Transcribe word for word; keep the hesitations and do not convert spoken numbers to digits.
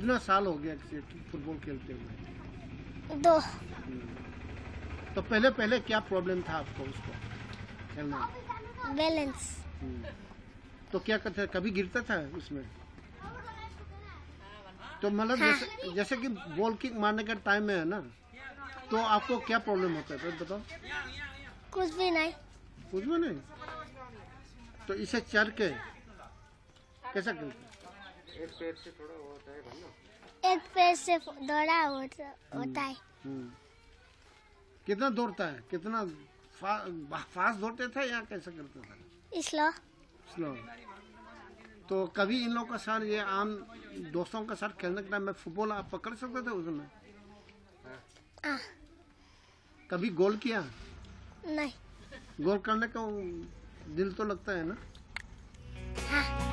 कितना साल हो गया फुटबॉल खेलते हुए? दो। तो पहले पहले क्या प्रॉब्लम था आपको उसको खेलने में? बैलेंस। तो क्या करते, कभी गिरता था उसमें? तो मतलब हाँ। जैसे जैसे कि बॉल किक मारने का टाइम में है ना, तो आपको क्या प्रॉब्लम होता है तो बताओ? कुछ भी नहीं। कुछ भी नहीं। तो इसे चढ़ के कैसा खेलते? एक पैर से थोड़ा होता है बनना। एक पैर से दौड़ा होता है। कितना दौड़ता है, कितना फा, फास्ट दौड़ते थे या कैसा करते थे? स्लो। स्लो। तो कभी इन लोगों के साथ, ये आम दोस्तों के साथ खेलने के टाइम में फुटबॉल आप पकड़ सकते थे उसमें? हाँ। कभी गोल किया? नहीं। गोल करने का दिल तो लगता है ना? हाँ।